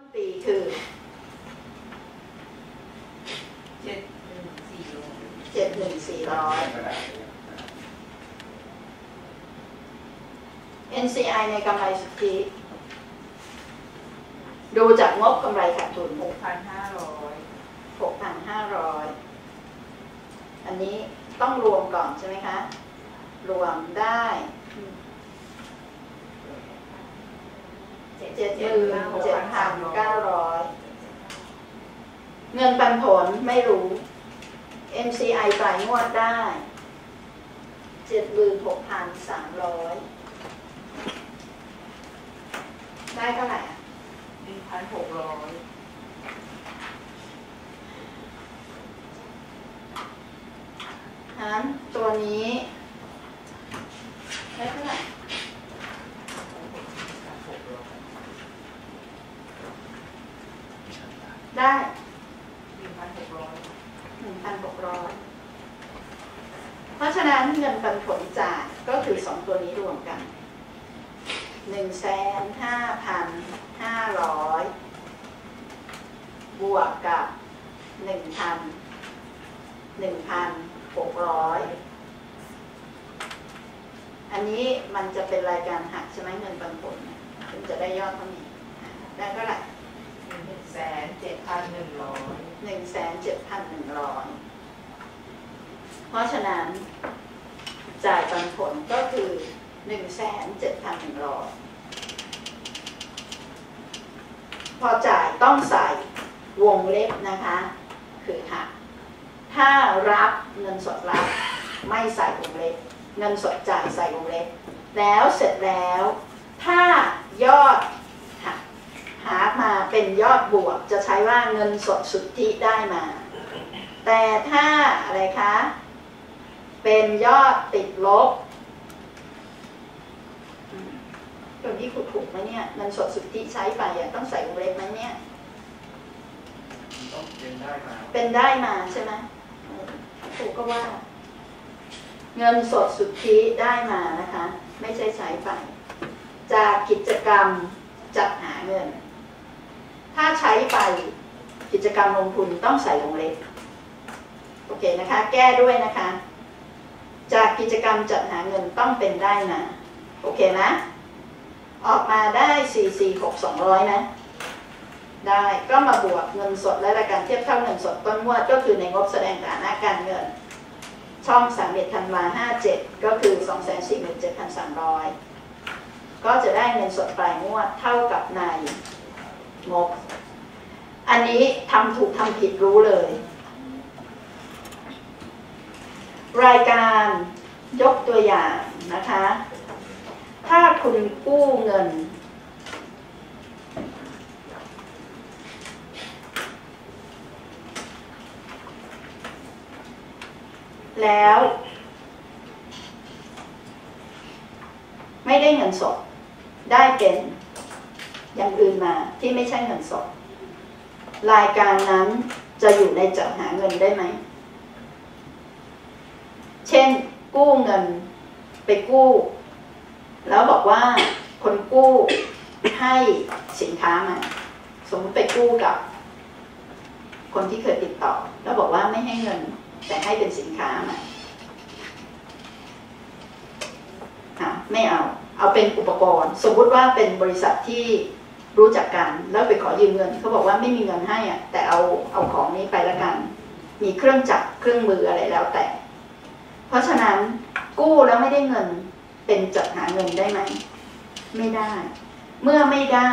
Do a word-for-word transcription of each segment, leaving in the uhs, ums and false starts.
ปีคือเจ็ดหนึ่งสี่ร้อยเจ็ดหนึ่งสี่ร้อย เอ็น ซี ไอ ในกำไรสุทธิดูจากงบกำไรขาดทุนหกพันห้าร้อยหกพันห้าร้อย อันนี้ต้องรวมก่อนใช่ไหมคะรวมได้เจ็ดหมื่นเจ็ดพันเก้าร้อยเงินปันผลไม่รู้ เอ็ม ซี ไอ ปลายงวดได้เจ็ดหมื่นหกพันสามร้อยได้เท่าไหร่อ่ะหนึ่งพันหกร้อยฮะตัวนี้ได้เท่าไหร่ได้หนึ่งพันหกร้อยหนึ่งพันหกร้อยเพราะฉะนั้นเงินปันผลจ่ายก็คือสองตัวนี้รวมกันหนึ่งแสนห้าพันห้าร้อยบวกกับหนึ่งพันหนึ่งพันหกร้อยอันนี้มันจะเป็นรายการหักใช่ไหมเงินปันผลถึงจะได้ยอดเท่านี้ได้เท่าไหร่หนึ่งแสนเจ็ดพันหนึ่งร้อยหนึ่งแสนเจ็ดพันหนึ่งร้อยเพราะฉะนั้นจ่ายปันผลก็คือหนึ่งแสนเจ็ดพันหนึ่งร้อยพอจ่ายต้องใส่วงเล็บนะคะคือหักถ้ารับเงินสดรับไม่ใส่วงเล็บเงินสดจ่ายใส่วงเล็บแล้วเสร็จแล้วถ้ายอดหักหามาเป็นยอดบวกจะใช้ว่าเงินสดสุทธิได้มาแต่ถ้าอะไรคะเป็นยอดติดลบตรงนี้ถูกถูกไหมเนี่ยเงินสดสุทธิใช้ไปต้องใส่วงเล็บไหมเนี่ยต้องเป็นได้มาเป็นได้มาใช่ไหมถูกก็ว่าเงินสดสุทธิได้มานะคะไม่ใช่ใช้ไปจากกิจกรรมจัดหาเงินถ้าใช้ไปกิจกรรมลงทุนต้องใส่วงเล็บโอเคนะคะแก้ด้วยนะคะจากกิจกรรมจัดหาเงินต้องเป็นได้มาโอเคนะออกมาได้สี่สี่ หก สองร้อยนะได้ก็มาบวกเงินสดและรายการเทียบเท่าเงินสดต้นงวดก็คือในงบแสดงฐานะการเงินช่องสามสิบเอ็ดธันวาห้าเจ็ดก็คือ สองแสนสี่หมื่นเจ็ดพันสามร้อย ก็จะได้เงินสดปลายงวดเท่ากับในงบอันนี้ทำถูกทำผิดรู้เลยรายการยกตัวอย่างนะคะถ้าคุณกู้เงินแล้วไม่ได้เงินสดได้เป็นอย่างอื่นมาที่ไม่ใช่เงินสดรายการนั้นจะอยู่ในจัดหาเงินได้ไหมเช่นกู้เงินไปกู้แล้วบอกว่าคนกู้ให้สินค้ามาสมมติไปกู้กับคนที่เคยติดต่อแล้วบอกว่าไม่ให้เงินแต่ให้เป็นสินค้ามาไม่เอาเอาเป็นอุปกรณ์สมมุติว่าเป็นบริษัทที่รู้จักกันแล้วไปขอยืมเงินเขาบอกว่าไม่มีเงินให้อ่ะแต่เอาเอาของนี้ไปละกันมีเครื่องจักรเครื่องมืออะไรแล้วแต่เพราะฉะนั้นกู้แล้วไม่ได้เงินเป็นจัดหาเงินได้ไหมไม่ได้เมื่อไม่ได้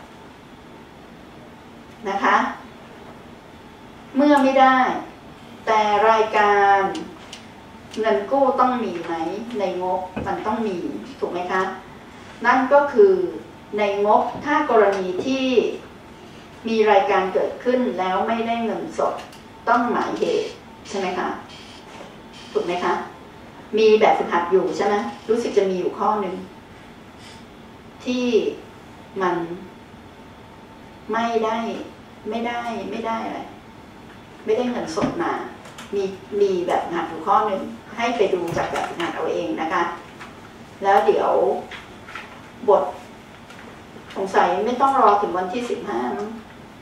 นะคะเมื่อไม่ได้แต่รายการเงินกู้ต้องมีไหมในงบมันต้องมีถูกไหมคะนั่นก็คือในงบถ้ากรณีที่มีรายการเกิดขึ้นแล้วไม่ได้เงินสดต้องหมายเหตุใช่ไหมคะถูกไหมคะมีแบบฝึกหัดอยู่ใช่ไหมรู้สึกจะมีอยู่ข้อหนึ่งที่มันไม่ได้ไม่ได้ไม่ได้อะไรไม่ได้เงินสดมามีมีแบบหัดอยู่ข้อหนึ่งให้ไปดูจากแบบหัดเอาเองนะคะแล้วเดี๋ยวบทงสัยไม่ต้องรอถึงวันที่สิบห้ามั้ง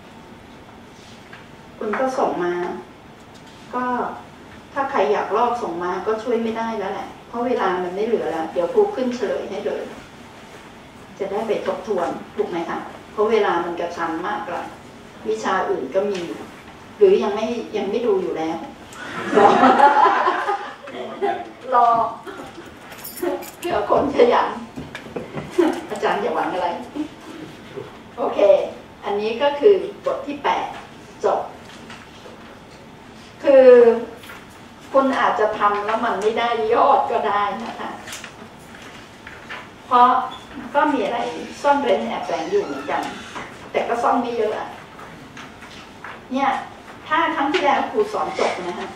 คุณก็ส่งมาก็ถ้าใครอยากลอกส่งมาก็ช่วยไม่ได้แล้วแหละเพราะเวลามันไม่เหลือแล้วเดี๋ยวครูขึ้นเฉลยให้เลยจะได้ไปทบทวนถูกไหมคะเพราะเวลามันกระชั้นมากเลยวิชาอื่นก็มีหรือยังไม่ยังไม่ดูอยู่แล้วรอรอเพื่อคนขยันอาจารย์อย่าหวังอะไรโอเคอันนี้ก็คือบทที่แปดจบคือคุณอาจจะทำแล้วมันไม่ได้ยอดก็ได้นะคะเพราะก็มีอะไรซ่อนเร้นแอบแฝงอยู่เหมือนกันแต่ก็ซ่อนไม่เยอะอะเนี่ยถ้าครั้งที่แล้วครูสอนจบนะฮะ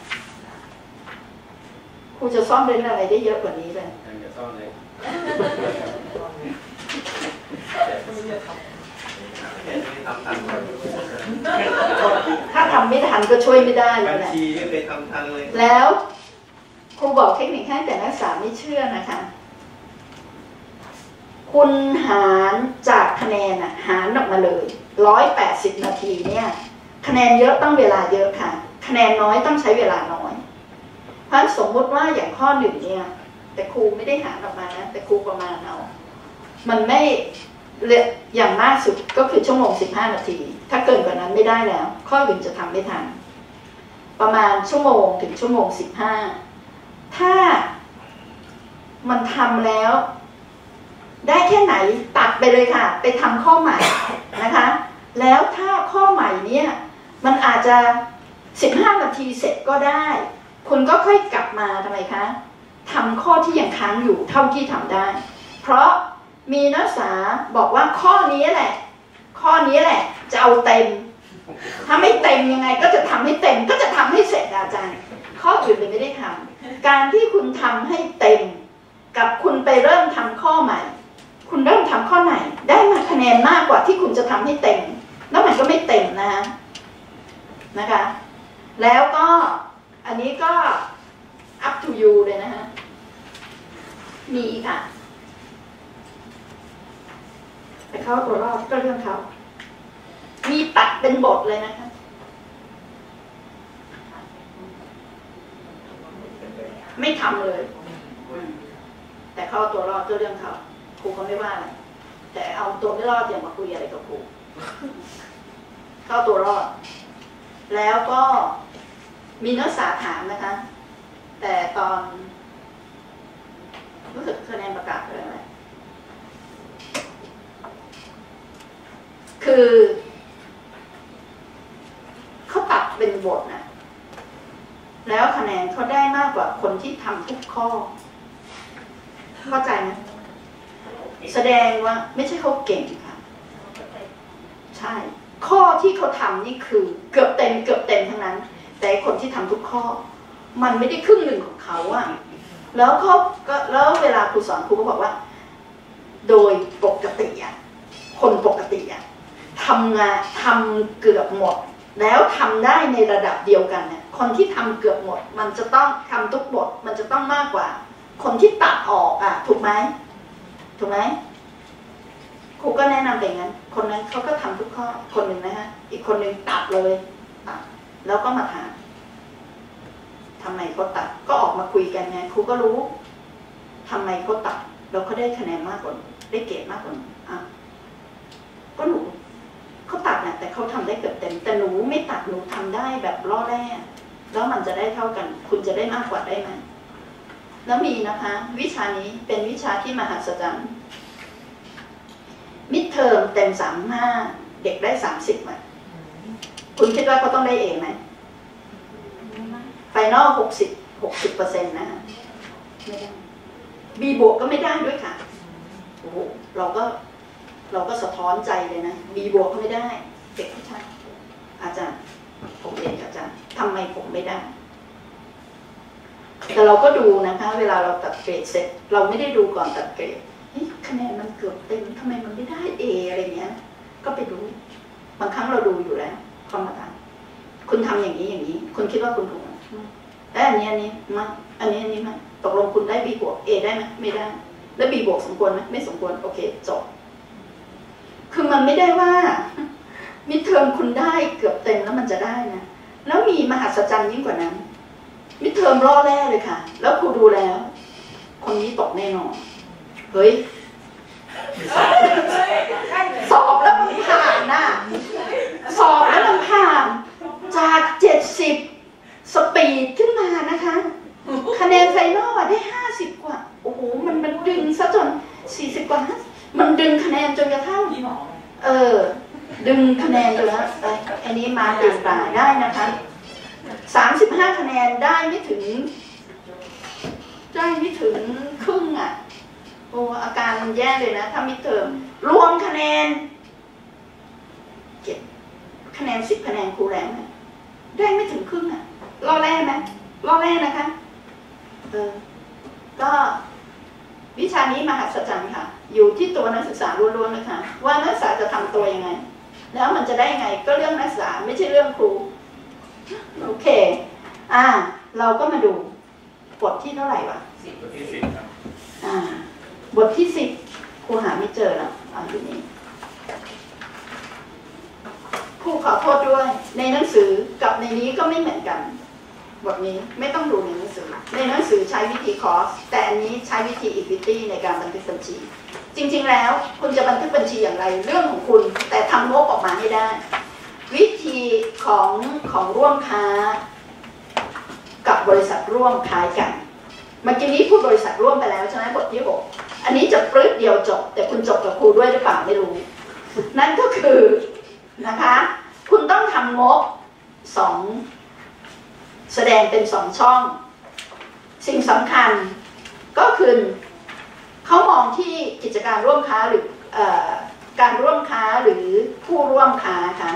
ครูจะซ่อนเร้นอะไรได้เยอะกว่านี้เลยอย่าซ่อนเลยถ้าทำไม่ทันก็ช่วยไม่ได้เลยบัญแหละชีไม่เคยทำทันเลยแล้วครูบอกเทคนิคให้แต่นักศึกษาไม่เชื่อนะคะคุณหารจากคะแนนอะหารออกมาเลยร้อยแปดสิบนาทีเนี่ยคะแนนเยอะต้องเวลาเยอะค่ะคะแนนน้อยต้องใช้เวลาน้อยเพราะสมมติว่าอย่างข้อหนึ่งเนี่ยแต่ครูไม่ได้หารออกมานะแต่ครูประมาณเอามันไม่อย่างมากสุดก็คือชั่วโมงสิบห้านาทีถ้าเกินกว่านั้นไม่ได้แล้วข้ออื่นจะทำไม่ทันประมาณชั่วโมงถึงชั่วโมงสิบห้าถ้ามันทำแล้วได้แค่ไหนตัดไปเลยค่ะไปทำข้อใหม่นะคะแล้วถ้าข้อใหม่เนี่ยมันอาจจะสิบห้านาทีเสร็จก็ได้คุณก็ค่อยกลับมาทำไมคะทำข้อที่ยังค้างอยู่เท่าที่ทำได้เพราะมีนักศึกษาบอกว่าข้อนี้แหละข้อนี้แหละจะเอาเต็มถ้าไม่เต็มยังไงก็จะทำให้เต็มก็จะทำให้เสร็จอาจารย์ข้ออื่นเลยไม่ได้ทำการที่คุณทำให้เต็มกับคุณไปเริ่มทำข้อใหม่คุณเริ่มทำข้อไหนได้มาคะแนนมากกว่าที่คุณจะทำให้เต็มแล้วมันก็ไม่เต็มนะนะคะแล้วก็อันนี้ก็ up to you เลยนะฮะมีค่ะแต่เขาตัวรอดก็เรื่องเขามีตัดเป็นบทเลยนะคะไม่ทำเลยแต่เขาตัวรอดก็เรื่องเขาครูเขาไม่ว่าอะไรแต่เอาตัวไม่รอดอย่ามาคุยอะไรกับครูเข้าตัวรอดแล้วก็มีนักศึกษาถามนะคะแต่ตอนรู้สึกคะแนนประกาศอะไรไหมคือเขาตัดเป็นบทนะแล้วคะแนนเขาได้มากกว่าคนที่ทำทุกข้อเข้าใจไหมแสดงว่าไม่ใช่เขาเก่งค่ะใช่ข้อที่เขาทำนี่คือเกือบเต็มเกือบเต็มทั้งนั้นแต่คนที่ทำทุกข้อมันไม่ได้ครึ่งหนึ่งของเขาอะแล้วเขาก็แล้วเวลาครูสอนครูก็บอกว่าโดยปกติอะคนปกติอะทำงานทำเกือบหมดแล้วทำได้ในระดับเดียวกันเนี่ยคนที่ทำเกือบหมดมันจะต้องทำทุกบทมันจะต้องมากกว่าคนที่ตัดออกอะถูกไหมถูกไหมครูก็แนะนำแบบนั้นคนนั้นเขาก็ทำทุกข้อคนหนึ่งนะฮะอีกคนหนึ่งตัดเลยตัดแล้วก็มาถามทำไมเขาตัดก็ออกมาคุยกันไงครูก็รู้ทำไมเขาตัดเราก็ได้คะแนนมากกว่าได้เกรดมากกว่าอ่ะก็หนูเขาตัดนะแต่เขาทำได้เกือบเต็มแต่หนูไม่ตัดหนูทำได้แบบล่อแร่แล้วมันจะได้เท่ากันคุณจะได้มากกว่าได้ไหมแล้วมีนะคะวิชานี้เป็นวิชาที่มหัศจรรย์มิดเทอมเต็มสามห้าเด็กได้สามสิบไหมคุณคิดว่าเขาต้องได้เองไหมไฟนอลหกสิบหกสิบเปอร์เซ็นต์นะฮะไม่ได้บีบวกก็ไม่ได้ด้วยค่ะโอ้โหเราก็เราก็สะท้อนใจเลยนะบีบวกก็ไม่ได้เด็กผู้ชายอาจารย์ผมเรียนอาจารย์ทำไมผมไม่ได้แต่เราก็ดูนะคะเวลาเราตัดเกรดเสร็จเราไม่ได้ดูก่อนตัดเกรดคะแนนมันเกือบเต็มทำไมมันไม่ได้เออะไรเงี้ยก็ไปดูบางครั้งเราดูอยู่แล้วคอมมาถามคุณทำอย่างนี้อย่างนี้คุณคิดว่าคุณถูกไหมแล้วอันนี้อันนี้มาอันนี้อันนี้มาตกลงคุณได้ B บวก A ได้ไหมไม่ได้แล้ว B บวกสมควรไหมไม่สมควรโอเคจบคือมันไม่ได้ว่ามิดเทอมคุณได้เกือบเต็มแล้วมันจะได้นะแล้วมีมหัศจรรย์ยิ่งกว่านั้นมิดเทอมล่อแร่เลยค่ะแล้วครูดูแล้วคนนี้ตกแน่นอนเฮ้ยสอบแล้วมันผ่านน่ะสอบแล้วมันผ่านจากเจ็ดสิบสปีดขึ้นมานะคะคะแนนไฟนอลได้ห้าสิบกว่าโอ้โหมันมันดึงซะจนสี่สิบกว่ามันดึงคะแนนจนกระทั่งเออดึงคะแนนจนแล้วอันนี้มาเปลี่ยนปลายได้นะคะสามสิบห้าคะแนนได้ไม่ถึงได้ไม่ถึงครึ่งอ่ะโอ้อาการมันแย่เลยนะถ้ามิดเทอมรวมคะแนนเก็บคะแนนสิบคะแนนครูแรงไหมได้ไม่ถึงครึ่งอ่ะล่อแร่ไหมล่อแร่นะคะเออก็วิชานี้มหัศจรรย์ค่ะอยู่ที่ตัวนักศึกษาล้วนๆนะคะว่านักศึกษาจะทำตัวยังไงแล้วมันจะได้ยังไงก็เรื่องนักศึกษาไม่ใช่เรื่องครูโอเคอ่าเราก็มาดูบทที่เท่าไหร่วะบทที่สิบครับอ่าบทที่สิบครูหาไม่เจอแล้วอ่านอยู่นี่ครูขอโทษด้วยในหนังสือกับในนี้ก็ไม่เหมือนกันบทนี้ไม่ต้องดูในหนังสือในหนังสือใช้วิธีคอสแต่อันนี้ใช้วิธี equity ในการบันทึกบัญชีจริงๆแล้วคุณจะบันทึกบัญชีอย่างไรเรื่องของคุณแต่ทำงบออกมาให้ได้วิธีของของร่วมค้ากับบริษัทร่วมค้ากันเมื่อกี้นี้พูดบริษัทร่วมไปแล้วใช่ไหมบทที่หกอันนี้จะปลื้ดเดียวจบแต่คุณจบกับครูด้วยหรือเปล่าไม่รู้นั่นก็คือนะคะคุณต้องทำงบสองแสดงเป็นสองช่องสิ่งสำคัญก็คือเขามองที่กิจการร่วมค้าหรือเอ่อการร่วมค้าหรือผู้ร่วมค้าค่ะ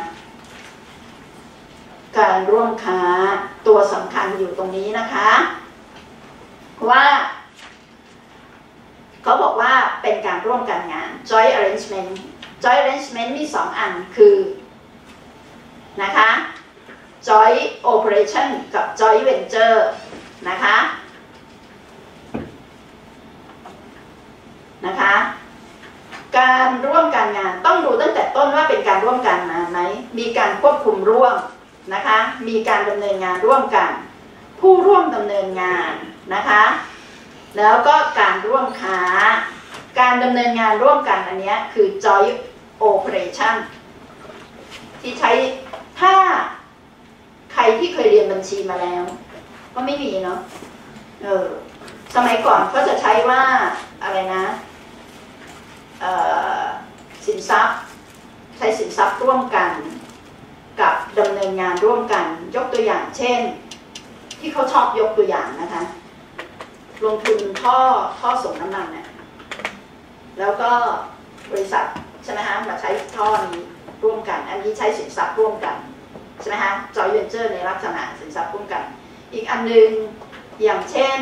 การร่วมค้าตัวสำคัญอยู่ตรงนี้นะคะว่าเขาบอกว่าเป็นการร่วมกันงาน joint arrangement joint arrangement มีสองอันคือนะคะ joint operation กับ joint venture นะคะนะคะการร่วมการงานต้องดูตั้งแต่ต้นว่าเป็นการร่วมกันงานไหมมีการควบคุมร่วมนะคะมีการดำเนินงานร่วมกันผู้ร่วมดำเนินงานนะคะแล้วก็การร่วมค้าการดำเนินงานร่วมกันอันนี้คือ joint operation ที่ใช้ถ้าใครที่เคยเรียนบัญชีมาแล้วก็ไม่มีเนาะเออสมัยก่อนเขาจะใช้ว่าอะไรนะสินทรัพย์ใช้สินทรัพย์ร่วมกันกับดำเนินงานร่วมกันยกตัวอย่างเช่นที่เขาชอบยกตัวอย่างนะคะลงทุนท่อท่อส่งน้ำมันเนี่ยแล้วก็บริษัทใช่ไหมฮะมาใช้ท่อนี้ร่วมกันอันนี้ใช้สินทรัพย์ร่วมกันใช่ไหมฮะ joint venture ในลักษณะสินทรัพย์ร่วมกันอีกอันนึงอย่างเช่น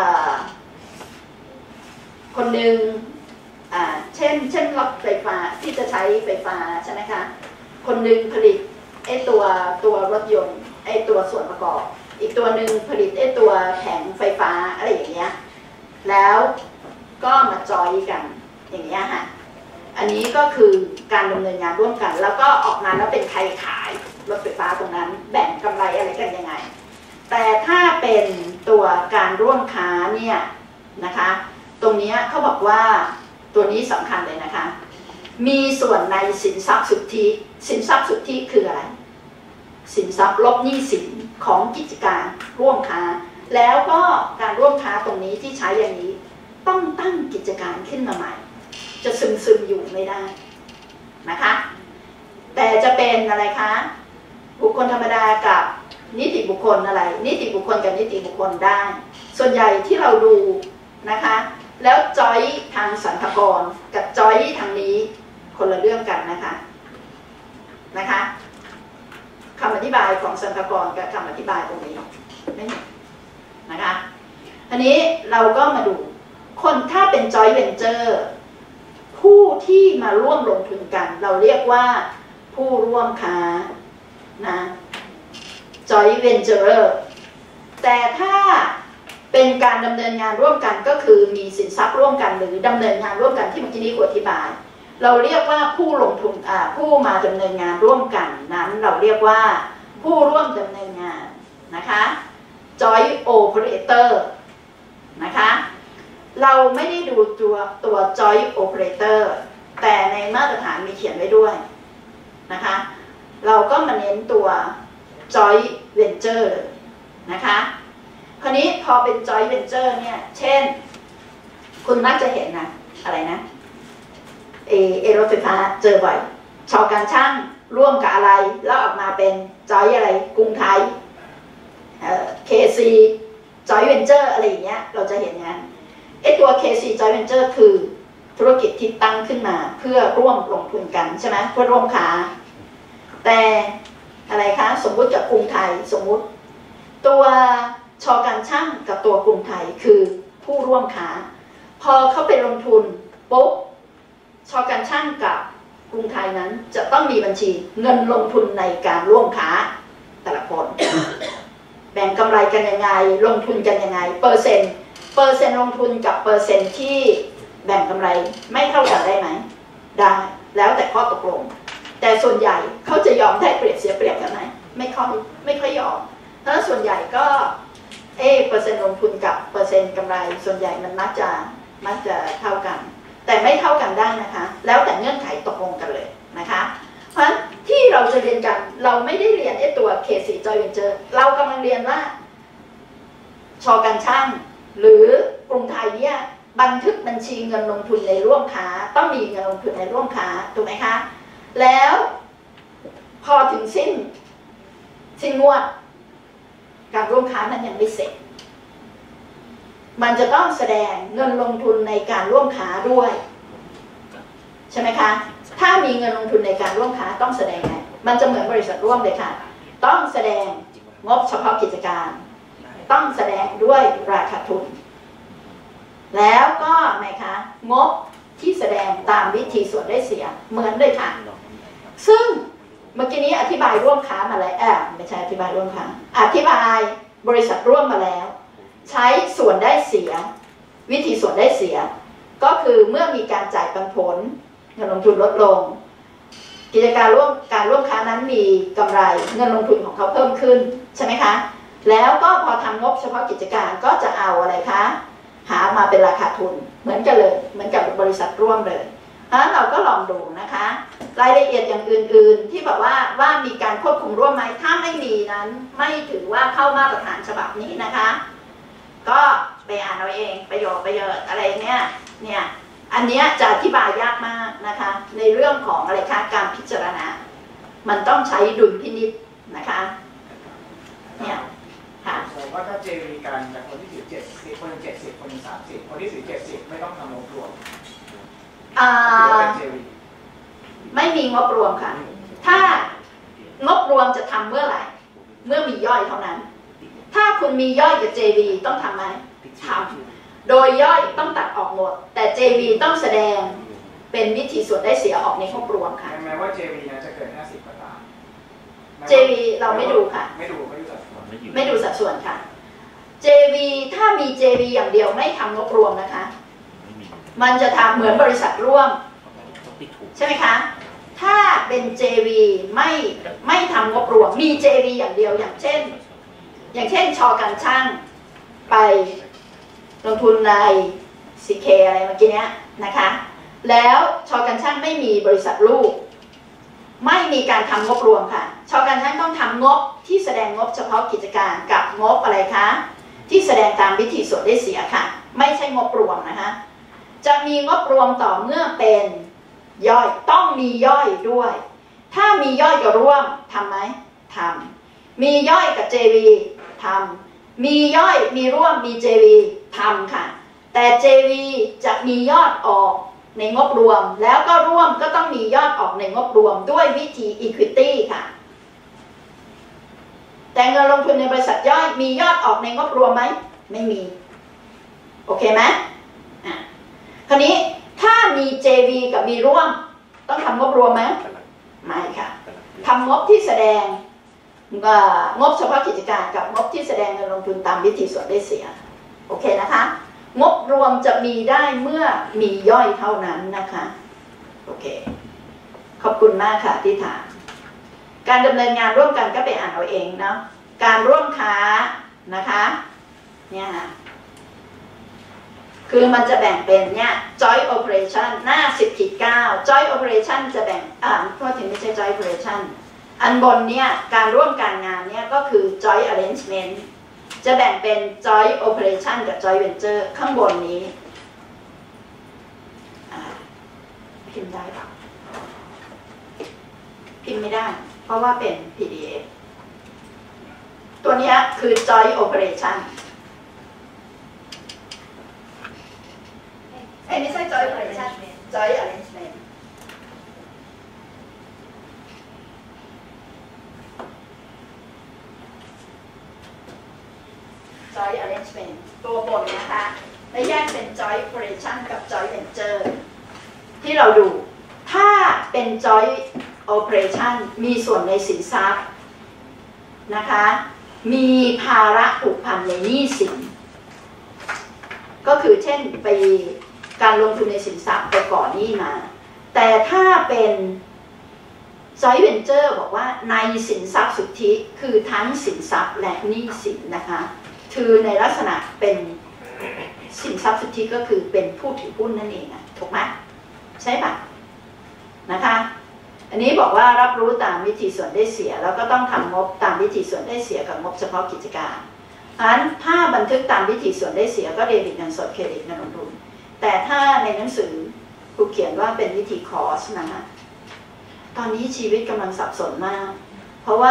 คนหนึ่งเช่นเช่นรถไฟฟ้าที่จะใช้ไฟฟ้าใช่ไหมคะคนหนึ่งผลิตไอตัวตัวรถยนต์ไอตัวส่วนประกอบอีกตัวหนึ่งผลิตไอตัวแผงไฟฟ้าอะไรอย่างเงี้ยแล้วก็มาจอยกันอย่างเงี้ยค่ะอันนี้ก็คือการดำเนินงานร่วมกันแล้วก็ออกมาแล้วเป็นใครขายรถไฟฟ้าตรงนั้นแบ่งกำไรอะไรกันยังไงแต่ถ้าเป็นตัวการร่วมค้าเนี่ยนะคะตรงนี้เขาบอกว่าตัวนี้สำคัญเลยนะคะมีส่วนในสินทรัพย์สุทธิสินทรัพย์สุทธิคืออะไรสินทรัพย์ลบหนี้สินของกิจการร่วมค้าแล้วก็การร่วมค้าตรงนี้ที่ใช้อย่างนี้ต้องตั้งกิจการขึ้นมาใหม่จะซึมซึมอยู่ไม่ได้นะคะแต่จะเป็นอะไรคะบุคคลธรรมดากับนิติบุคคลอะไรนิติบุคคลกับนิติบุคคลได้ส่วนใหญ่ที่เราดูนะคะแล้วจอยทางสรรพากรกับจอยทางนี้คนละเรื่องกันนะคะนะคะคำอธิบายของสรรพากรกับคำอธิบายตรงนี้ไม่นะคะอันนี้เราก็มาดูคนถ้าเป็นจอยเวนเจอร์ผู้ที่มาร่วมลงทุนกันเราเรียกว่าผู้ร่วมค้านะจอยเวนเจอร์แต่ถ้าเป็นการดำเนินงานร่วมกันก็คือมีสินทรัพย์ร่วมกันหรือดำเนินงานร่วมกันที่เมื่อกี้นี้อธิบายเราเรียกว่าผู้ลงทุนอ่าผู้มาดำเนินงานร่วมกันนั้นเราเรียกว่าผู้ร่วมดำเนินงานนะคะ joint operator นะคะเราไม่ได้ดูตัวตัว joint operator แต่ในมาตรฐานมีเขียนไว้ด้วยนะคะเราก็มาเน้นตัว joint venture นะคะคราวนี้พอเป็น joint venture เนี่ยเช่นคุณมักจะเห็นนะอะไรนะเอเอรถไฟฟ้าเจอบ่อยชอการช่างร่วมกับอะไรแล้วออกมาเป็น joint อะไรกรุงไทยเอ่อ เค ซี joint venture อะไรอย่างเงี้ยเราจะเห็นงั้นไอตัว เค ซี joint venture คือธุรกิจที่ตั้งขึ้นมาเพื่อร่วมลงทุนกันใช่ไหมเพื่อร่วมค้าแต่อะไรคะสมมุติกับกรุงไทยสมมุติตัวชอการช่างกับตัวกรุงไทยคือผู้ร่วมค้าพอเขาไปลงทุนปุ๊บชอการช่างกับกรุงไทยนั้นจะต้องมีบัญชีเงินลงทุนในการร่วมค้าแต่ละคน แบ่งกำไรกันยังไงลงทุนกันยังไงเปอร์เซ็นต์เปอร์เซ็นต์ลงทุนกับเปอร์เซ็นต์ที่แบ่งกำไรไม่เท่ากันได้ไหมได้แล้วแต่ข้อตกลงแต่ส่วนใหญ่เขาจะยอมได้เปรียบเสียเปรียบกันไหมไม่ค่อยไม่ค่อยยอมเพราะส่วนใหญ่ก็เอเปอร์เซ็นต์ลงทุนกับเปอร์เซ็นต์กำไรส่วนใหญ่มันมักจะมักจะเท่ากันแต่ไม่เท่ากันได้นะคะแล้วแต่เงื่อนไขตกลงกันเลยนะคะเพราะฉะนั้นที่เราจะเรียนกันเราไม่ได้เรียนไอ้ตัว เค ซี Joint Venture เรากำลังเรียนว่าชอการช่างหรือกรุงไทยเนี่ยบันทึกบัญชีเงินลงทุนในร่วมค้าต้องมีเงินลงทุนในร่วมค้าถูกไหมคะแล้วพอถึงสิ้นสิ้นงวดการร่วมค้านั้นยังไม่เสร็จมันจะต้องแสดงเงินลงทุนในการร่วมค้าด้วยใช่ไหมคะถ้ามีเงินลงทุนในการร่วมค้าต้องแสดงไงมันจะเหมือนบริษัทร่วมเลยค่ะต้องแสดงงบเฉพาะกิจการต้องแสดงด้วยราคาทุนแล้วก็ไหมคะงบที่แสดงตามวิธีส่วนได้เสียเหมือนเลยค่ะซึ่งเมื่อกี้นี้อธิบายร่วมค้ามาแล้วอ่าไม่ใช่อธิบายร่วมค้าอธิบายบริษัทร่วมมาแล้วใช้ส่วนได้เสียวิธีส่วนได้เสียก็คือเมื่อมีการจ่ายปันผลเงินลงทุนลดลงกิจการร่วมการร่วมค้านั้นมีกำไรเงินลงทุนของเขาเพิ่มขึ้นใช่ไหมคะแล้วก็พอทำงบเฉพาะกิจการก็จะเอาอะไรคะหามาเป็นราคาทุนเหมือนกันเลยเหมือนกับบริษัทร่วมเลยเพราะฉะนั้นเราก็ลองดูนะคะรายละเอียดอย่างอื่นๆที่แบบว่าว่ามีการควบคุมร่วมไหมถ้าไม่มีนั้นไม่ถือว่าเข้ามาตรฐานฉบับนี้นะคะก็ไปอ่านเอาเองประโยชน์ประโยชน์อะไรเนี่ยเนี่ยอันนี้จะอธิบายยากมากนะคะในเรื่องของอะไรคะการพิจารณามันต้องใช้ดุลพินิจนะคะเนี่ยค่ะผมว่าถ้าเจมีการจากคนที่ถือเจ็ดสิบคนเจ็ดสิบคนสามสิบคนที่ถือเจ็ดสิบไม่ต้องทำงบรวมอ่าไม่มีงบรวมค่ะถ้างบรวมจะทำเมื่อไหร่เมื่อมีย่อยเท่านั้นถ้าคุณมีย่อยกับ เจ วี ต้องทำไหมทำโดยย่อยต้องตัดออกหมดแต่ เจ วี ต้องแสดงเป็นวิธีส่วนได้เสียออกในงบรวมค่ะแม้ว่า เจ วี นั้นจะเกินห้าสิบก็ตามเจ วี เราไม่ดูค่ะไม่ดูไม่ดูสัดส่วนไม่ดูสัดส่วนค่ะ เจ วี ถ้ามี เจ วี อย่างเดียวไม่ทำงบรวมนะคะมันจะทำเหมือนบริษัทร่วมใช่ไหมคะถ้าเป็น เจ วี ไม่ไม่ทำงบรวมมี เจ วี อย่างเดียวอย่างเช่นอย่างเช่นชอการช่างไปลงทุนใน ซี เค อะไรเมื่อกี้นี้นะคะแล้วชอการช่างไม่มีบริษัทลูกไม่มีการทำงบรวมค่ะชอการช่างต้องทำงบที่แสดงงบเฉพาะกิจการกับงบอะไรคะที่แสดงตามวิธีส่วนได้เสียค่ะไม่ใช่งบรวมนะคะจะมีงบรวมต่อเมื่อเป็นย่อยต้องมีย่อยด้วยถ้ามีย่อยกับร่วมทำไหมทำมีย่อยกับ เจ วี ทำมีย่อยมีร่วมมี เจ วี ทำค่ะแต่ เจ วี จะมียอดออกในงบรวมแล้วก็ร่วมก็ต้องมียอดออกในงบรวมด้วยวิธี Equity ค่ะแต่เงินลงทุนในบริษัทย่อยมียอดออกในงบรวมไหมไม่มีโอเคไหมอ่ะคราวนี้ถ้ามี เจ วี กับมีร่วมต้องทำงบรวมไหมไม่ค่ะทำงบที่แสดงงบเฉพาะกิจการกับงบที่แสดงเงินลงทุนตามวิธีส่วนได้เสียโอเคนะคะงบรวมจะมีได้เมื่อมีย่อยเท่านั้นนะคะโอเคขอบคุณมากค่ะที่ถามการดำเนินงานร่วมกันก็ไปอ่านเอาเองเนาะการร่วมค้านะคะเนี่ยค่ะคือมันจะแบ่งเป็นเนี่ย joint operation หน้า สิบขีดเก้า joint operation จะแบ่งอ่าโทษทีไม่ใช่ joint operation อันบนเนี่ยการร่วมการงานเนี่ยก็คือ joint arrangement จะแบ่งเป็น joint operation กับ joint venture ข้างบนนี้พิมพ์ได้ปะพิมพ์ไม่ได้เพราะว่าเป็น พี ดี เอฟ ตัวนี้คือ joint operation เอ้ยไม่ใช่ joint operation joint arrangement joint arrangement ตัวบนนะคะและแยกเป็น joint operation กับ joint venture ที่เราดูถ้าเป็น joint operation มีส่วนในสินทรัพย์นะคะมีภาระผูกพันในหนี้สินก็คือเช่นไปการลงทุนในสินทรัพย์ไปก่อนหนี้มาแต่ถ้าเป็น joint venture บอกว่าในสินทรัพย์สุทธิคือทั้งสินทรัพย์และหนี้สินนะคะคือในลักษณะเป็นสินทรัพย์สุทธิก็คือเป็นผู้ถือหุ้นนั่นเองอะถูกไหมใช่ปะนะคะอันนี้บอกว่ารับรู้ตามวิธีส่วนได้เสียแล้วก็ต้องทำงบตามวิธีส่วนได้เสียกับงบเฉพาะกิจการเพราะฉะนั้นถ้าบันทึกตามวิธีส่วนได้เสียก็เดบิตเงินสดเครดิตเงินลงทุนแต่ถ้าในหนังสือครูเขียนว่าเป็นวิธีคอสนะคะตอนนี้ชีวิตกำลังสับสนมากเพราะว่า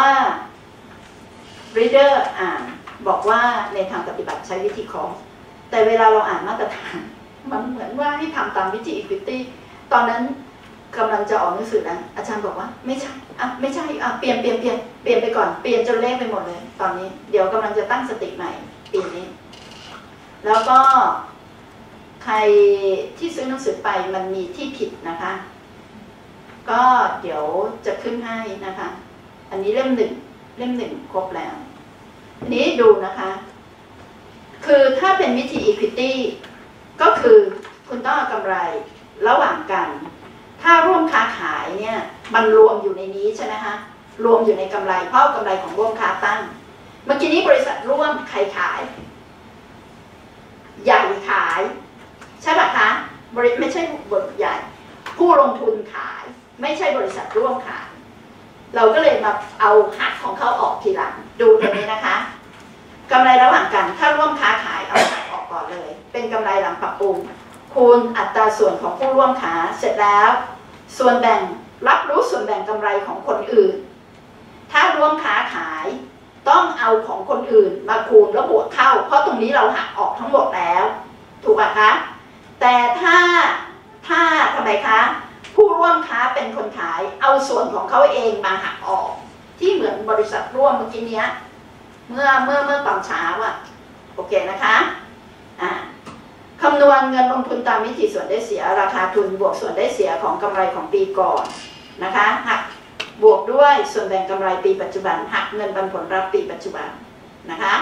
reader อ่านบอกว่าในทางปฏิบัติใช้วิธีคอสแต่เวลาเราอ่านมาตรฐานมันเหมือนว่าให้ทำตามวิธี equity ตอนนั้นกำลังจะออกหนังสือนะอาจารย์บอกว่าไม่ใช่อ่ะไม่ใช่อ่ะเปลี่ยนเปลี่ยนเปลี่ยนเปลี่ยนไปก่อนเปลี่ยนจนเละไปหมดเลยตอนนี้เดี๋ยวกำลังจะตั้งสติใหม่ปีนี้แล้วก็ใครที่ซื้อหนังสือไปมันมีที่ผิดนะคะก็เดี๋ยวจะขึ้นให้นะคะอันนี้เล่มหนึ่งเล่มหนึ่งครบแล้วอันนี้ดูนะคะคือถ้าเป็นวิธี equity ก็คือคุณต้องเอากำไรระหว่างกันถ้าร่วมค้าขายเนี่ยมันรวมอยู่ในนี้ใช่ไหมคะรวมอยู่ในกำไรเพราะกำไรของร่วมค้าตั้งเมื่อกี้นี้บริษัทร่วมใครขายใหญ่ขายใช่ปะคะบริไม่ใช่บริษัทใหญ่ผู้ลงทุนขายไม่ใช่บริษัทร่วมขายเราก็เลยมาเอาหักของเขาออกทีหลังดูตรงนี้นะคะกำไรระหว่างกันถ้าร่วมค้าขายเอาหักออกก่อนเลยเป็นกำไรหลังปรับปรุงคูณอัตราส่วนของผู้ร่วมค้าเสร็จแล้วส่วนแบ่งรับรู้ส่วนแบ่งกำไรของคนอื่นถ้าร่วมค้าขายต้องเอาของคนอื่นมาคูณแล้วบวกเข้าเพราะตรงนี้เราหักออกทั้งหมดแล้วถูกป่ะคะแต่ถ้าถ้าทำไมคะผู้ร่วมค้าเป็นคนขายเอาส่วนของเขาเองมาหักออกที่เหมือนบริษัทร่วมเมื่อกี้นี้เมื่อเมื่อเมื่อตอนเช้าอะโอเคนะคะอ่าคำนวณเงินลงทุนตามวิธีส่วนได้เสียราคาทุนบวกส่วนได้เสียของกำไรของปีก่อนนะคะหักบวกด้วยส่วนแบ่งกำไรปีปัจจุบันหักเงินปันผลรับปีปัจจุบันนะคะ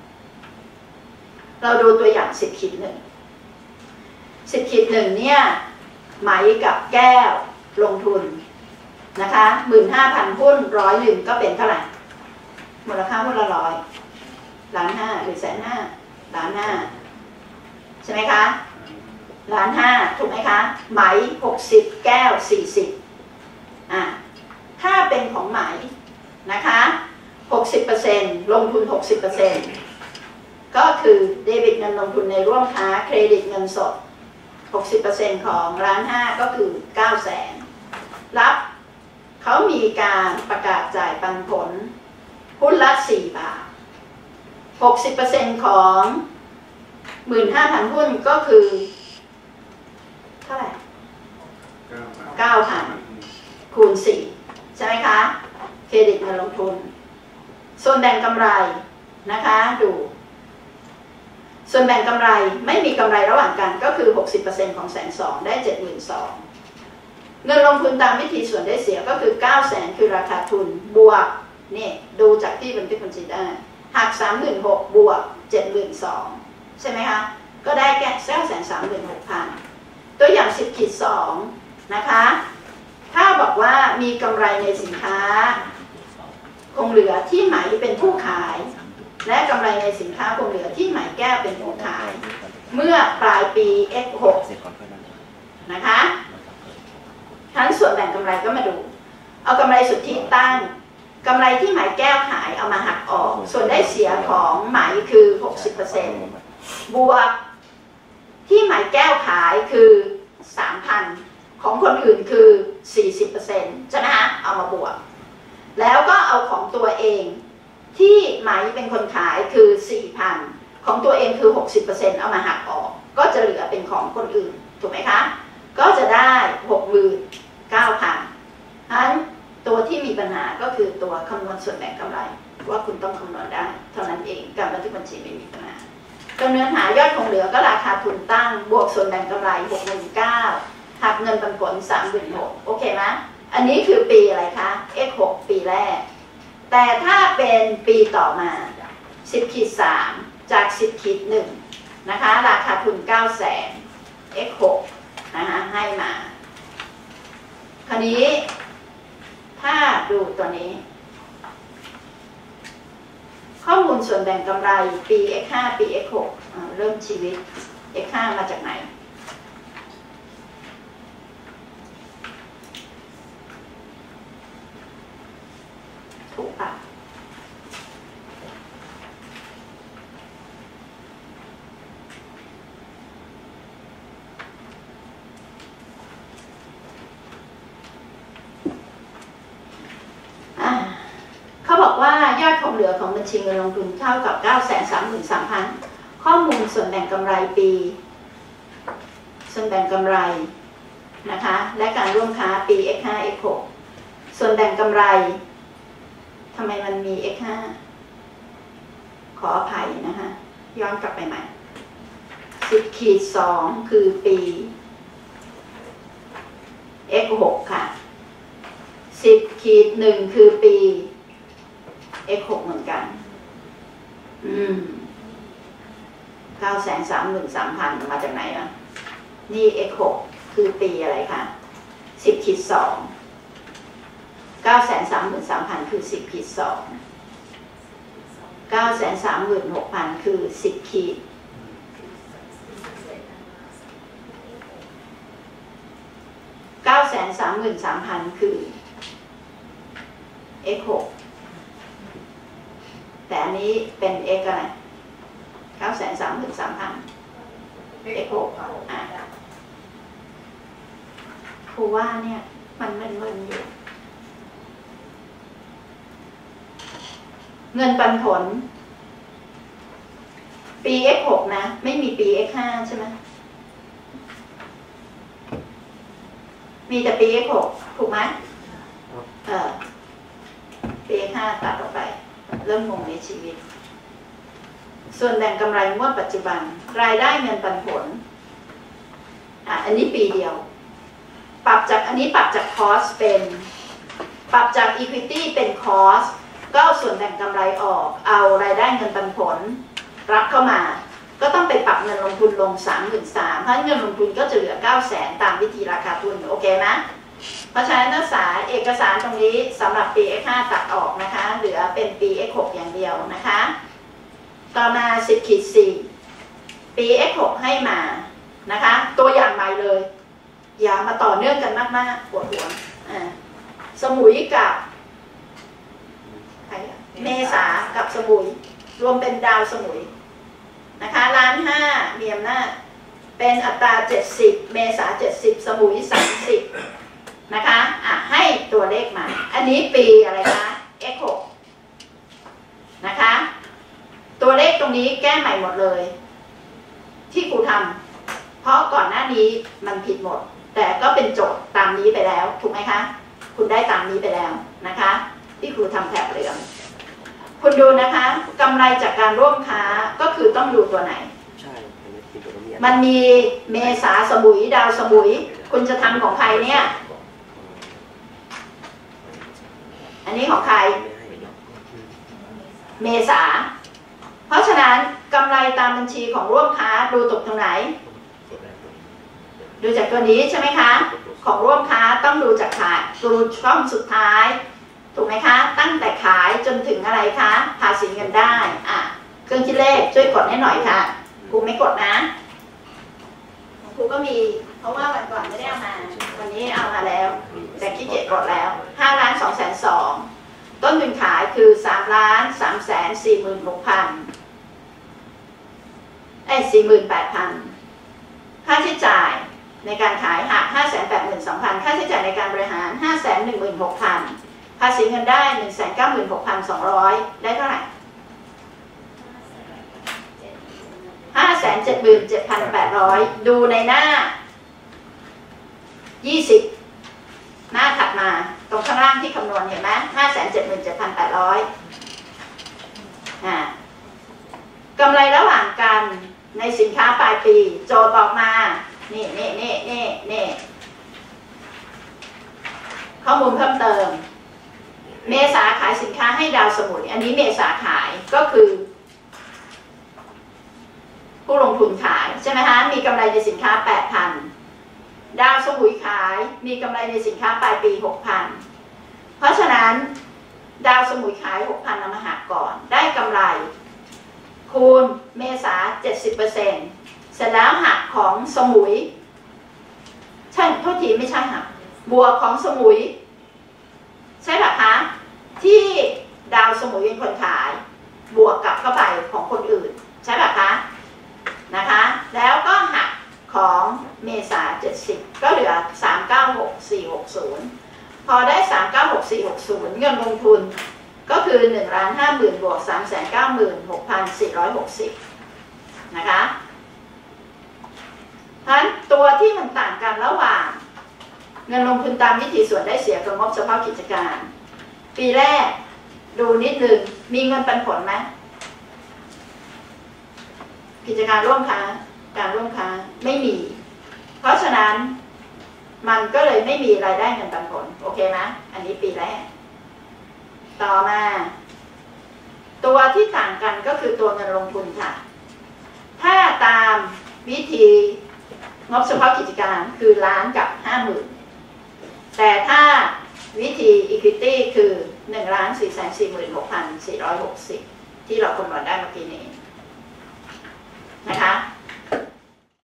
เราดูตัวอย่างสิบขีดหนึ่งสิบขีดหนึ่งเนี่ยไหมกับแก้วลงทุนนะคะหมื่นห้าพันหุ้นร้อยหนึ่งก็เป็นเท่าไหร่มูลค่าหุ้นละร้อยล้านห้าหรือแสนห้าล้านห้าใช่ไหมคะล้านห้าถูกไหมคะไหมหกสิบแก้วสี่สิบอ่ะถ้าเป็นของไหมนะคะหกสิบเปอร์เซ็นต์ลงทุนหกสิบเปอร์เซ็นต์ก็คือเดบิตเงินลงทุนในร่วมค้าเครดิตเงินสดหกสิบเปอร์เซ็นต์ของล้านห้าก็คือเก้าแสนรับเขามีการประกาศจ่ายปันผลหุ้นละสี่บาทหกสิบเปอร์เซ็นต์ของหมื่นห้าพันหุ้นก็คือเท่าไหร่เก้าพันคูณสี่ใช่ไหมคะเครดิตเงินลงทุนส่วนแบ่งกำไรนะคะดูส่วนแบ่งกำไรไม่มีกำไรระหว่างกันก็คือ หกสิบเปอร์เซ็นต์ ของแสนสองได้ เจ็ดหมื่นสองพัน เงินลงทุนตามวิธีส่วนได้เสียก็คือ เก้าแสน คือราคาทุนบวกนี่ดูจากที่บันทึกบัญชีได้หัก สามหมื่นหกพัน บวก เจ็ดหมื่นสองพัน ใช่ไหมคะก็ได้แค่ เก้าแสนสามหมื่นหกพัน ตัวอย่าง สิบขีดสองนะคะถ้าบอกว่ามีกำไรในสินค้าคงเหลือที่ไหมเป็นผู้ขายและกำไรในสินค้าคงเหลือที่ไหมแก้วเป็นผู้ขายเมื่อปลายปี เอ็กซ์ หก นะคะทั้นส่วนแบ่งกำไรก็มาดูเอากำไรสุทธิตั้งกำไรที่ไหมแก้วหายเอามาหักออกส่วนได้เสียของไหมคือ หกสิบเปอร์เซ็นต์ บวกที่ไหมแก้วขายคือ สามพัน ของคนอื่นคือ สี่สิบเปอร์เซ็นต์ ใช่ไหมฮะเอามาบวกแล้วก็เอาของตัวเองที่ไหมเป็นคนขายคือ สี่พัน ของตัวเองคือ หกสิบเปอร์เซ็นต์ เอามาหักออกก็จะเหลือเป็นของคนอื่นถูกไหมคะก็จะได้ หกหมื่นเก้าพัน ฉะนั้นตัวที่มีปัญหาก็คือตัวคำนวณส่วนแบ่งกำไรว่าคุณต้องคำนวณได้เท่านั้นเองการบันทึกบัญชีไม่มีปัญหาจำนวนหายอดคงเหลือก็ราคาทุนตั้งบวกส่วนแบ่งกำไร หกหมื่นเก้าพัน หักเงินปันผล สามหมื่นหกพัน โอเคไหมอันนี้คือปีอะไรคะ เอ็กซ์ หก ปีแรกแต่ถ้าเป็นปีต่อมา สิบขีดสาม จาก สิบขีดหนึ่ง นะคะราคาทุน เก้าแสน เอ็กซ์ หก นะคะให้มาคราวนี้ถ้าดูตัวนี้ข้อมูลส่วนแบ่งกำไรปี เอ็กซ์ ห้า ปี เอ็กซ์ หก เริ่มชีวิต เอ็กซ์ ห้า มาจากไหนถูกปะเขาบอกว่ายอดคงเหลือของบัญชีเงินลงทุนเท่ากับ เก้าแสนสามหมื่นสามพัน ข้อมูลส่วนแบ่งกำไรปีส่วนแบ่งกำไรนะคะและการร่วมค้าปี เอ็กซ์ ห้า เอ็กซ์ หก ส่วนแบ่งกำไรทำไมมันมี เอ็กซ์ ห้า ขออภัยนะคะย้อนกลับไปใหม่ สิบขีดสองคือปี เอ็กซ์ หก ค่ะสิบขีดหนึ่งคือปี เอ็กซ์ หก เหมือนกันอืมเก้าแสนสามหมื่นสามพันมาจากไหนอ่ะนี่ เอ็กซ์ หก คือปีอะไรคะสิบขีดสองเก้าแสนสามหมื่นสามพันคือสิบขีดสองเก้าแสนสามหมื่นหกพันคือสิบขีดเก้าแสนสามหมื่นสามพันคือ เอ็กซ์ หก แต่อันนี้เป็น x อะไร เก้าแสนสามหมื่นสามพัน เอ็กซ์ หก อ่ะครูว่าเนี่ยมันมันเงินอยู่เงินปันผลปี เอ็กซ์ หก นะไม่มีปี เอ็กซ์ ห้า ใช่ไหมมีแต่ปี เอ็กซ์ หก ถูกไหมเออปี เอ็กซ์ ห้า ตัดออกไปเริ่มงงในชีวิตส่วนแบ่งกำไรงวดปัจจุบันรายได้เงินปันผลอ่ะอันนี้ปีเดียวปรับจากอันนี้ปรับจากคอสเป็นปรับจาก equity เป็นคอสก็เอาส่วนแบ่งกำไรออกเอารายได้เงินปันผลรับเข้ามาก็ต้องไปปรับเงินลงทุนลง สามหมื่นสามพัน เพราะเงินลงทุนก็จะเหลือ เก้าแสน ตามวิธีราคาทุนโอเคไหมเพราะฉะนั้นนักศึกษาเอกสารตรงนี้สำหรับปี เอ็กซ์ ห้า ตัดออกนะคะเหลือเป็นปี เอ็กซ์ หก อย่างเดียวนะคะต่อมา สิบขีดสี่ ปี เอ็กซ์ หก ให้มานะคะตัวอย่างใหม่เลยอย่ามาต่อเนื่องกันมากๆปวดหัวสมุยกับเมษากับสมุยรวมเป็นดาวสมุยนะคะล้านห้ามีอำนาจเป็นอัตราเจ็ดสิบเมษาเจ็ดสิบสมุยสามสิบนะคะอ่ะให้ตัวเลขมาอันนี้ปีอะไรคะ เอ็กซ์ หก นะคะตัวเลขตรงนี้แก้ใหม่หมดเลยที่ครูทำเพราะก่อนหน้านี้มันผิดหมดแต่ก็เป็นโจทย์ตามนี้ไปแล้วถูกไหมคะคุณได้ตามนี้ไปแล้วนะคะที่ครูทำแถบเหลืองคุณดูนะคะกำไรจากการร่วมค้าก็คือต้องดูตัวไหนใช่มันมีเมษาสมุยดาวสมุยคุณจะทำของใครเนี่ยอันนี้ของใครเมษาเพราะฉะนั้นกำไรตามบัญชีของร่วมค้าดูตกตรงไหนดูจากตัวนี้ใช่ไหมคะของร่วมค้าต้องดูจากขายดูช่องสุดท้ายถูกไหมคะตั้งแต่ขายจนถึงอะไรคะภาษีเงินได้อ่ะเครื่องคิดเลขช่วยกดให้หน่อยค่ะครูไม่กดนะครูก็มีเพราะว่าวันก่อนไม่ได้เอามาวันนี้เอามาแล้วแต่ขี้เกียจกดแล้วห้าล้านสองแสนสองต้นทุนขายคือสามล้านสามแสนสี่หมื่นหกพันเอ้สี่หมื่นแปดพันค่าใช้จ่ายในการขายหักห้าแสนแปดหมื่นสองพันค่าใช้จ่ายในการบริหารห้าแสนหนึ่งหมื่นหกพันภาษีเงินได้หนึ่งแสนเก้าหมื่นหกพันสองร้อยได้เท่าไหร่ห้าแสนเจ็ดหมื่นเจ็ดพันแปดร้อยดูในหน้ายี่สิบหน้าถัดมาตรงข้างล่างที่คำนวณเห็นไหมห้าแสนเจ็ดหมื่นเจ็ดพันแปดร้อยอ่ากำไรระหว่างกันในสินค้าปลายปีโจทย์บอกมานี่นี่นี่นี่นี่ข้อมูลเพิ่มเติมเมษาขายสินค้าให้ดาวสมุยอันนี้เมษาขายก็คือผู้ลงทุนขายใช่ไหมคะมีกำไรในสินค้า แปดพัน ดาวสมุยขายมีกำไรในสินค้าปลายปี หกพัน เพราะฉะนั้นดาวสมุยขาย หกพัน นำมาหักก่อนได้กำไรคูณเมษา เจ็ดสิบเปอร์เซ็นต์ เสร็จแล้วหักของสมุยใช่โทษทีไม่ใช่หักบวกของสมุยใช่หรอคะที่ดาวสมุยเป็นคนขายบวกกับเข้าไปของคนอื่นใช่หรอคะนะคะแล้วก็หักของเมษาเจ็ดสิบก็เหลือสามเก้าหกสี่หกศูนย์พอได้สามเก้าหกสี่หกศูนย์เงินลงทุนก็คือหนึ่งล้านห้าหมื่นบวกสามแสนเก้าหมื่นหกพันสี่ร้อยหกสิบนะคะเพราะฉะนั้นตัวที่มันต่างกันระหว่างเงินลงทุนตามวิธีส่วนได้เสียกับงบเฉพาะกิจการปีแรกดูนิดนึงมีเงินปันผลไหมกิจการร่วมค้าการร่วมค้าไม่มีเพราะฉะนั้นมันก็เลยไม่มีรายได้เงินปันผลโอเคไหมอันนี้ปีแรกต่อมาตัวที่ต่างกันก็คือตัวเงินลงทุนค่ะถ้าตามวิธีงบเฉพาะกิจการคือล้านกับห้าหมื่นแต่ถ้าวิธี equity คือหนึ่งล้านสี่แสนสี่หมื่นหกพันสี่ร้อยหกสิบที่เราคำนวณได้เมื่อกี้นี้นะคะ